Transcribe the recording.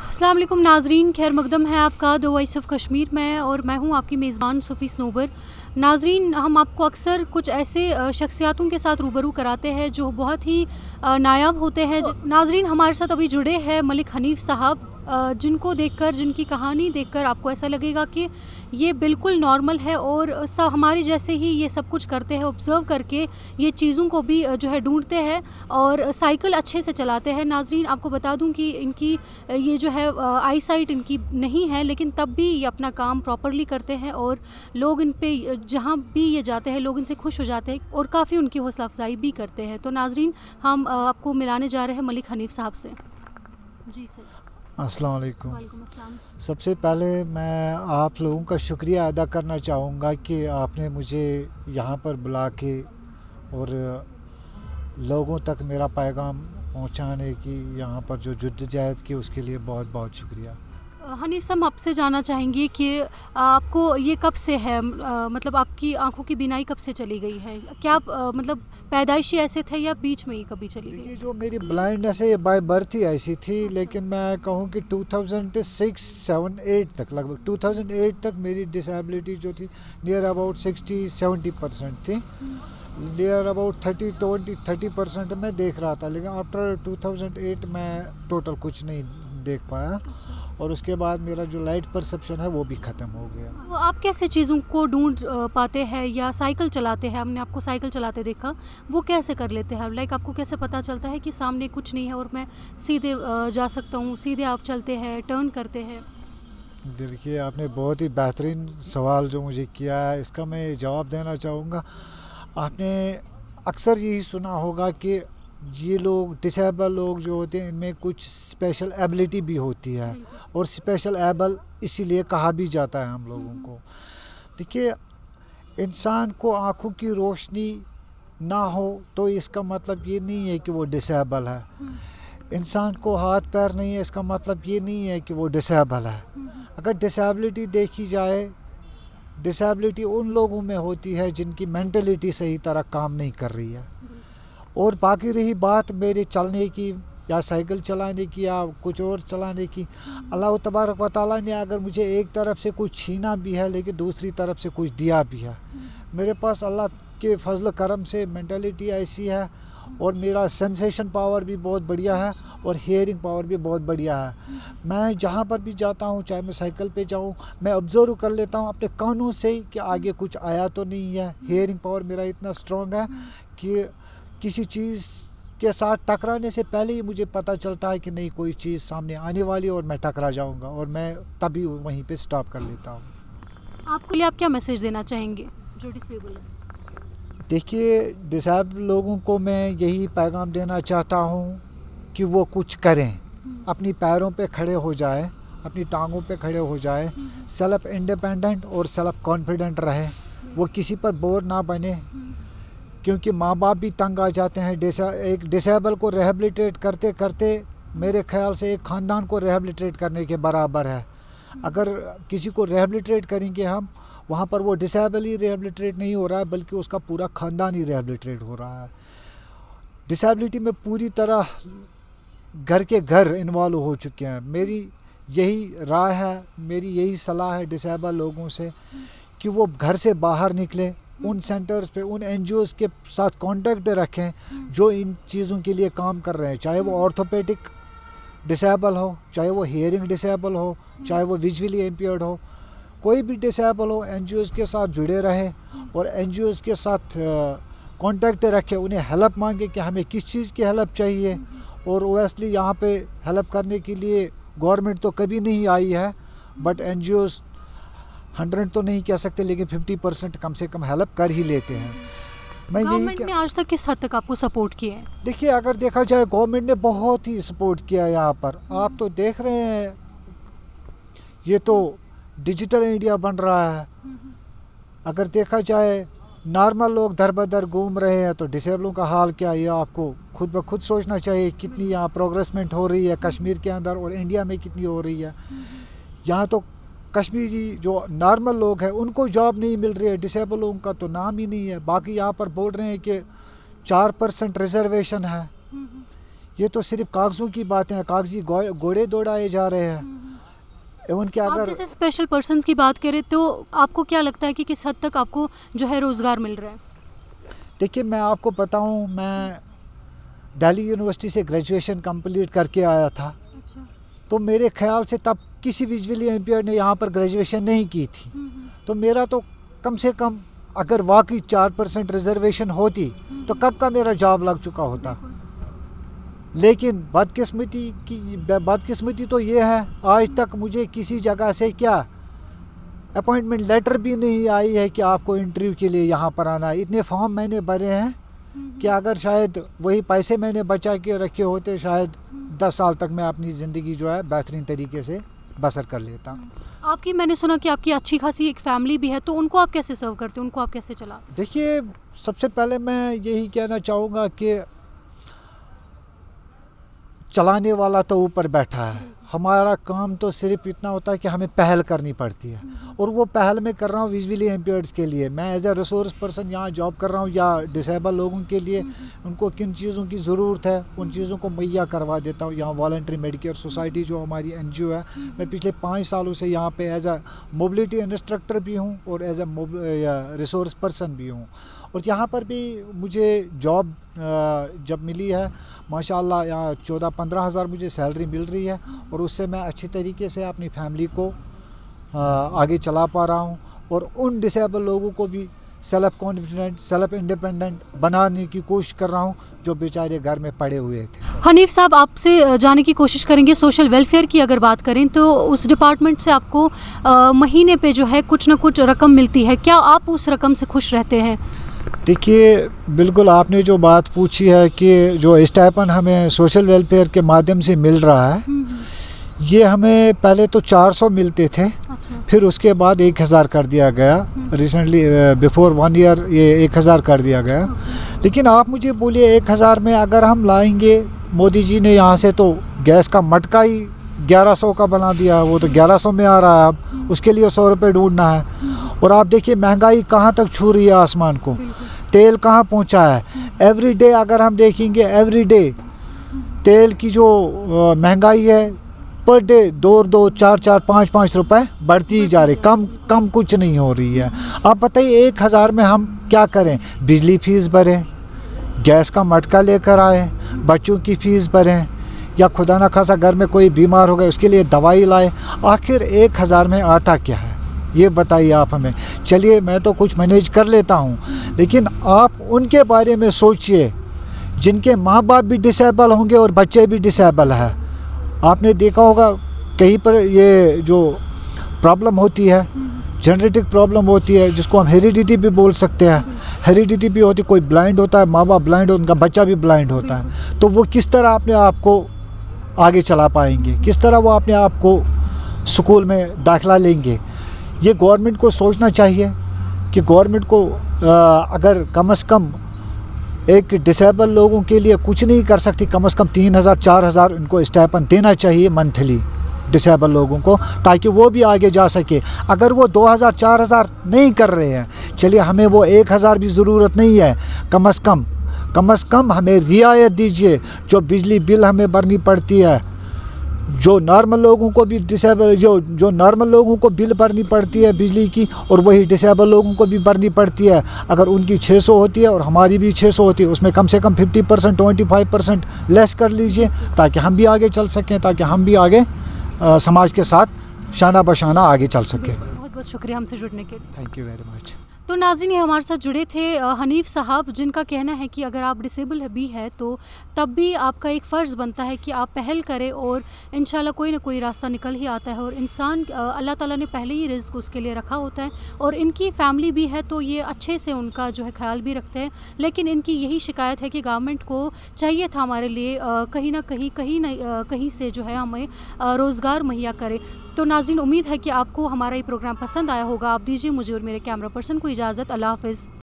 अस्सलाम वालेकुम नाजरीन, खैर मकदम है आपका द वॉइस ऑफ कश्मीर में और मैं हूं आपकी मेज़बान सूफ़ी स्नोबर। नाजरीन, हम आपको अक्सर कुछ ऐसे शख्सियातों के साथ रूबरू कराते हैं जो बहुत ही नायाब होते हैं। नाजरीन, हमारे साथ अभी जुड़े हैं मलिक हनीफ़ साहब, जिनको देखकर, जिनकी कहानी देखकर आपको ऐसा लगेगा कि ये बिल्कुल नॉर्मल है और सब हमारे जैसे ही ये सब कुछ करते हैं। ऑब्ज़र्व करके ये चीज़ों को भी जो है ढूंढते हैं और साइकिल अच्छे से चलाते हैं। नाजरीन, आपको बता दूं कि इनकी ये जो है आई साइट इनकी नहीं है, लेकिन तब भी ये अपना काम प्रॉपरली करते हैं और लोग इन पे जहाँ भी ये जाते हैं लोग इनसे खुश हो जाते हैं और काफ़ी उनकी हौसला अफजाई भी करते हैं। तो नाजरीन, हम आपको मिलाने जा रहे हैं मलिक हनीफ़ साहब से। जी सर। अस्सलाम वालेकुम। वालेकुम अस्सलाम। सबसे पहले मैं आप लोगों का शुक्रिया अदा करना चाहूँगा कि आपने मुझे यहाँ पर बुला के और लोगों तक मेरा पैगाम पहुँचाने की यहाँ पर जो जद्दोजहद की उसके लिए बहुत बहुत शुक्रिया। हनीफ़ साहब, आपसे जानना चाहेंगे कि आपको ये कब से है, मतलब आपकी आंखों की बीनाई कब से चली गई है? क्या आप मतलब पैदाइशी ऐसे थे या बीच में ही कभी चली देखिए, गई? जो मेरी ब्लाइंडनेस है ये बाय बर्थ ही ऐसी थी, लेकिन मैं कहूँ कि 2006, 7, 8 तक, लगभग 2008 तक मेरी डिसेबिलिटी जो थी नियर अबाउट 60-70% थी। नियर अबाउट 30% मैं देख रहा था, लेकिन आफ्टर 2008 मैं टोटल कुछ नहीं देख पाया और उसके बाद मेरा जो लाइट परसेप्शन है वो भी ख़त्म हो गया। तो आप कैसे चीज़ों को ढूंढ पाते हैं या साइकिल चलाते हैं? हमने आपको साइकिल चलाते देखा, वो कैसे कर लेते हैं? लाइक आपको कैसे पता चलता है कि सामने कुछ नहीं है और मैं सीधे जा सकता हूँ? सीधे आप चलते हैं, टर्न करते हैं? देखिए, आपने बहुत ही बेहतरीन सवाल जो मुझे किया है, इसका मैं जवाब देना चाहूँगा। आपने अक्सर यही सुना होगा कि ये लोग डिसेबल लोग जो होते हैं इनमें कुछ स्पेशल एबिलिटी भी होती है और स्पेशल एबल इसीलिए कहा भी जाता है हम लोगों को। देखिए, इंसान को आँखों की रोशनी ना हो तो इसका मतलब ये नहीं है कि वो डिसेबल है। इंसान को हाथ पैर नहीं है, इसका मतलब ये नहीं है कि वो डिसेबल है। अगर डिसेबिलिटी देखी जाए, डिसेबिलिटी उन लोगों में होती है जिनकी मेंटलिटी सही तरह काम नहीं कर रही है। और बाकी रही बात मेरे चलने की या साइकिल चलाने की या कुछ और चलाने की, अल्लाह तबारक व तआला ने अगर मुझे एक तरफ से कुछ छीना भी है लेकिन दूसरी तरफ से कुछ दिया भी है। मेरे पास अल्लाह के फजल करम से मेंटलिटी ऐसी है और मेरा सेंसेशन पावर भी बहुत बढ़िया है और हियरिंग पावर भी बहुत बढ़िया है। मैं जहाँ पर भी जाता हूँ, चाहे मैं साइकिल पे जाऊँ, मैं ऑब्जर्व कर लेता हूँ अपने कानों से ही कि आगे कुछ आया तो नहीं है। हियरिंग पावर मेरा इतना स्ट्रॉन्ग है कि किसी चीज़ के साथ टकराने से पहले ही मुझे पता चलता है कि नहीं, कोई चीज़ सामने आने वाली और मैं टकरा जाऊँगा और मैं तभी वहीं पे स्टॉप कर लेता हूँ। आपके लिए आप क्या मैसेज देना चाहेंगे जो डिसेबल है? देखिए, डिसेबल लोगों को मैं यही पैगाम देना चाहता हूँ कि वो कुछ करें, अपनी पैरों पे खड़े हो जाए, अपनी टांगों पे खड़े हो जाए, सेल्फ इंडिपेंडेंट और सेल्फ कॉन्फिडेंट रहे, वो किसी पर बोर ना बने, क्योंकि माँ बाप भी तंग आ जाते हैं। एक डिसेबल को रिहेबिलिटेट करते करते मेरे ख्याल से एक ख़ानदान को रिहेबिलिटेट करने के बराबर है। अगर किसी को रिहेबिलिटेट करेंगे हम, वहाँ पर वो डिसेबल ही रिहेबिलिटेट नहीं हो रहा है बल्कि उसका पूरा ख़ानदान ही रिहेबिलिटेट हो रहा है। डिसेबिलिटी में पूरी तरह घर के घर इन्वॉल्व हो चुके हैं। मेरी यही राय है, मेरी यही सलाह है डिसेबल लोगों से कि वो घर से बाहर निकले, उन सेंटर्स पे, उन एनजीओज़ के साथ कांटेक्ट रखें जो इन चीज़ों के लिए काम कर रहे हैं, चाहे वो ऑर्थोपेडिक डिसेबल हो, चाहे वो हियरिंग डिसेबल हो, चाहे वो विजुअली इम्पेयर्ड हो, कोई भी डिसेबल हो, एनजीओज़ के साथ जुड़े रहें और एनजीओज़ के साथ कांटेक्ट रखें, उन्हें हेल्प मांगे कि हमें किस चीज़ की हेल्प चाहिए। और ओवेसली यहाँ पे हेल्प करने के लिए गवर्नमेंट तो कभी नहीं आई है, बट एनजीओज़ 100 तो नहीं कह सकते लेकिन 50% कम से कम हेल्प कर ही लेते हैं। मैं यही गवर्नमेंट ने आज तक किस हद तक आपको सपोर्ट किया है? देखिए, अगर देखा जाए गवर्नमेंट ने बहुत ही सपोर्ट किया है यहाँ पर। आप तो देख रहे हैं, ये तो डिजिटल इंडिया बन रहा है। अगर देखा जाए नॉर्मल लोग दर बदर घूम रहे हैं तो डिसेबलों का हाल क्या है, ये आपको खुद ब खुद सोचना चाहिए। कितनी यहाँ प्रोग्रेसमेंट हो रही है कश्मीर के अंदर और इंडिया में कितनी हो रही है। यहाँ तो कश्मीरी जो नॉर्मल लोग हैं उनको जॉब नहीं मिल रही है, डिसेबल लोगों का तो नाम ही नहीं है। बाकी यहाँ पर बोल रहे हैं कि 4% रिजर्वेशन है। ये तो सिर्फ कागज़ों की बातें हैं, कागजी घोड़े दौड़ाए जा रहे हैं। उनके आप अगर जैसे स्पेशल पर्सन्स की बात करें तो आपको क्या लगता है कि किस हद तक आपको जो है रोज़गार मिल रहा है? देखिए, मैं आपको बताऊं, मैं दिल्ली यूनिवर्सिटी से ग्रेजुएशन कंप्लीट करके आया था। अच्छा। तो मेरे ख्याल से तब किसी विजुअली इम्पेयर्ड ने यहाँ पर ग्रेजुएशन नहीं की थी। तो मेरा तो कम से कम अगर वाकई 4% रिजर्वेशन होती तो कब का मेरा जॉब लग चुका होता। लेकिन बदकिस्मती तो ये है, आज तक मुझे किसी जगह से क्या अपॉइंटमेंट लेटर भी नहीं आई है कि आपको इंटरव्यू के लिए यहाँ पर आना है। इतने फॉर्म मैंने भरे हैं कि अगर शायद वही पैसे मैंने बचा के रखे होते, शायद 10 साल तक मैं अपनी ज़िंदगी जो है बेहतरीन तरीके से बसर कर लेता। आपकी, मैंने सुना कि आपकी अच्छी खासी एक फैमिली भी है, तो उनको आप कैसे सर्व करते हैं, उनको आप कैसे चलाते हैं? देखिए, सबसे पहले मैं यही कहना चाहूँगा कि चलाने वाला तो ऊपर बैठा है, हमारा काम तो सिर्फ इतना होता है कि हमें पहल करनी पड़ती है। और वो पहल मैं कर रहा हूँ विजुअली इम्पेयर्ड्स के लिए। मैं एज ए रिसोर्स पर्सन यहाँ जॉब कर रहा हूँ, या डिसेबल लोगों के लिए उनको किन चीज़ों की ज़रूरत है उन चीज़ों को मुहैया करवा देता हूँ। यहाँ वॉलंटरी मेडिकेयर सोसाइटी जो हमारी NGO है, मैं पिछले 5 सालों से यहाँ पे एज ए मोबिलिटी इंस्ट्रक्टर भी हूँ और एज ए रिसोर्स पर्सन भी हूँ। और यहाँ पर भी मुझे जॉब जब मिली है, माशाल्लाह यहाँ 14-15 हज़ार मुझे सैलरी मिल रही है, और उससे मैं अच्छी तरीके से अपनी फैमिली को आगे चला पा रहा हूँ। और उन डिसेबल लोगों को भी सेल्फ कॉन्फिडेंट, सेल्फ इंडिपेंडेंट बनाने की कोशिश कर रहा हूँ जो बेचारे घर में पड़े हुए थे। हनीफ साहब, आपसे जाने की कोशिश करेंगे। सोशल वेलफेयर की अगर बात करें तो उस डिपार्टमेंट से आपको महीने पे जो है कुछ ना कुछ रकम मिलती है, क्या आप उस रकम से खुश रहते हैं? देखिए, बिल्कुल आपने जो बात पूछी है कि जो स्टाइपेंड हमें सोशल वेलफेयर के माध्यम से मिल रहा है, ये हमें पहले तो 400 मिलते थे। अच्छा। फिर उसके बाद 1000 कर दिया गया। रिसेंटली बिफोर 1 ईयर ये 1000 कर दिया गया। लेकिन आप मुझे बोलिए, 1000 में अगर हम लाएंगे, मोदी जी ने यहाँ से तो गैस का मटका ही 1100 का बना दिया, वो तो 1100 में आ रहा है। अब उसके लिए 100 रुपये ढूंढना है। और आप देखिए महंगाई कहाँ तक छू रही है आसमान को, तेल कहाँ पहुँचा है। एवरी डे अगर हम देखेंगे, एवरी डे तेल की जो महंगाई है, पर डे 2-2, 4-4, 5-5 रुपए बढ़ती ही जा रही, कम कुछ नहीं हो रही है। आप बताइए 1000 में हम क्या करें? बिजली फीस भरें, गैस का मटका लेकर आए, बच्चों की फीस भरें, या खुदा ना खासा घर में कोई बीमार हो गया उसके लिए दवाई लाए। आखिर 1000 में आता क्या है, ये बताइए आप हमें। चलिए, मैं तो कुछ मैनेज कर लेता हूँ, लेकिन आप उनके बारे में सोचिए जिनके माँ बाप भी डिसेबल होंगे और बच्चे भी डिसेबल है। आपने देखा होगा कहीं पर ये जो प्रॉब्लम होती है, जेनेटिक प्रॉब्लम होती है, जिसको हम हेरिडिटी भी बोल सकते हैं। हेरिडिटी भी होती है, कोई ब्लाइंड होता है, माँ बाप ब्लाइंड, उनका बच्चा भी ब्लाइंड होता है। तो वो किस तरह अपने आप को आगे चला पाएंगे, किस तरह वो अपने आप को स्कूल में दाखिला लेंगे? ये गवर्नमेंट को सोचना चाहिए कि गवर्नमेंट को अगर कम से कम एक डिसेबल लोगों के लिए कुछ नहीं कर सकती, कम से कम 3000-4000 इनको स्टाइपेंड देना चाहिए मंथली डिसेबल लोगों को, ताकि वो भी आगे जा सके। अगर वो 2000-4000 नहीं कर रहे हैं, चलिए हमें वो 1000 भी ज़रूरत नहीं है। कम से कम हमें रियायत दीजिए। जो बिजली बिल हमें भरनी पड़ती है, जो नॉर्मल लोगों को भी डिसेबल जो नॉर्मल लोगों को बिल भरनी पड़ती है बिजली की, और वही डिसेबल लोगों को भी भरनी पड़ती है। अगर उनकी 600 होती है और हमारी भी 600 होती है, उसमें कम से कम 50%, 25% लेस कर लीजिए, ताकि हम भी आगे चल सकें, ताकि हम भी आगे समाज के साथ शाना बशाना आगे चल सकें। बहुत बहुत शुक्रिया हमसे जुड़ने के लिए। Thank you very much. तो नाज़रीन, ये हमारे साथ जुड़े थे हनीफ साहब, जिनका कहना है कि अगर आप डिसेबल भी है तो तब भी आपका एक फ़र्ज़ बनता है कि आप पहल करें, और इंशाल्लाह कोई ना कोई रास्ता निकल ही आता है। और इंसान, अल्लाह ताला ने पहले ही रिज़्क़ उसके लिए रखा होता है, और इनकी फ़ैमिली भी है तो ये अच्छे से उनका जो है ख्याल भी रखते हैं। लेकिन इनकी यही शिकायत है कि गवर्नमेंट को चाहिए था हमारे लिए कहीं ना कहीं से जो है हमें रोज़गार मुहैया करे। तो नाज़रीन, उम्मीद है कि आपको हमारा ये प्रोग्राम पसंद आया होगा। आप दीजिए मुझे और मेरे कैमरा पर्सन को इजाज़त। अल्लाह हाफ़िज़।